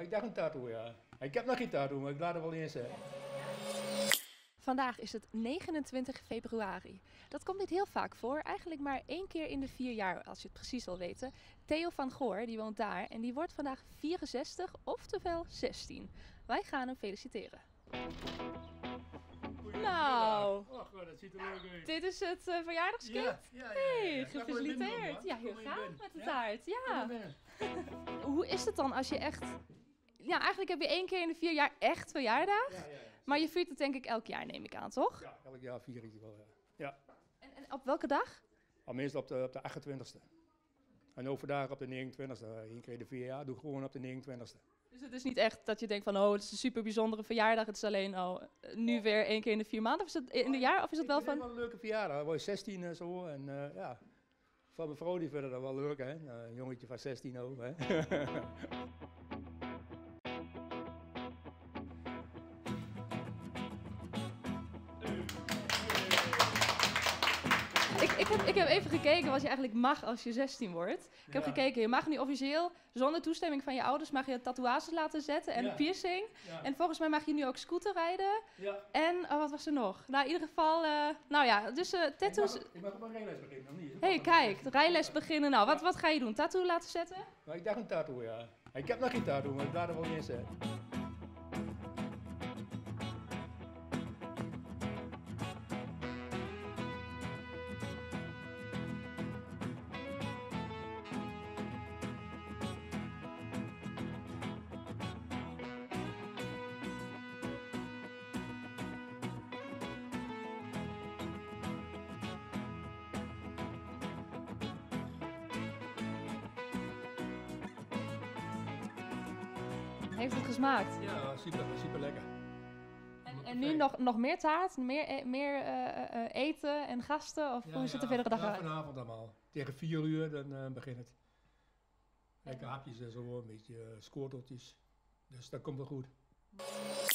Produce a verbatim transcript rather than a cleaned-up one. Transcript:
ik dacht een tattoo, ja. Ik heb nog geen tattoo, maar ik laat er wel eens zijn. Vandaag is het negenentwintig februari. Dat komt niet heel vaak voor, eigenlijk maar één keer in de vier jaar, als je het precies wil weten. Theo van Goor, die woont daar en die wordt vandaag vierenzestig, oftewel zestien. Wij gaan hem feliciteren. Nou, Och, dat ziet er leuk uit. dit is het uh, verjaardagskind? Ja, ja, ja, ja. Hey, Ja, gefeliciteerd. Ja, heel Kom je graag binnen. met de Ja? taart. Kom Ja. je binnen. Hoe is het dan als je echt... Ja, eigenlijk heb je één keer in de vier jaar echt verjaardag. Ja, ja, ja. Maar je viert het denk ik elk jaar, neem ik aan, toch? Ja, elk jaar vier ik het wel, ja. Ja. En, en op welke dag? Al meestal op de, op de achtentwintigste. En ook vandaag op de negenentwintigste. Eén keer in de vier jaar doe ik gewoon op de negenentwintigste. Dus het is niet echt dat je denkt van, oh, het is een super bijzondere verjaardag. Het is alleen, oh, nu weer één keer in de vier maanden. Of is het in de jaar? Of is het wel Ik vind van... het wel een leuke verjaardag. Ik word zestien en zo. En uh, ja, van mijn vrouw die vinden dat wel leuk, hè. Uh, een jongetje van zestien ook, hè. Ik, ik, heb, ik heb even gekeken wat je eigenlijk mag als je zestien wordt. Ik heb Ja. gekeken, je mag nu officieel, zonder toestemming van je ouders, mag je tatoeages laten zetten en Ja. een piercing. Ja. En volgens mij mag je nu ook scooter rijden. Ja. En, oh, wat was er nog? Nou, in ieder geval, uh, nou ja, dus uh, tattoos... Ik mag, ik mag op een rijles beginnen, of niet? Hé, hey, kijk, de rijles beginnen. Nou, wat, wat ga je doen? Tattoo laten zetten? Maar ik dacht een tattoo, ja. Ik heb nog geen tattoo, maar ik laat er wel eens zijn. Heeft het gesmaakt? Ja, super, super lekker. En, en nu nog, nog meer taart, meer, e- meer uh, uh, eten en gasten? Of Ja, hoe ziet de ja, verdere dag ja, uit? vanavond allemaal. Tegen vier uur dan uh, begint het. Lekker hapjes en zo, een beetje uh, schoteltjes. Dus dat komt wel goed.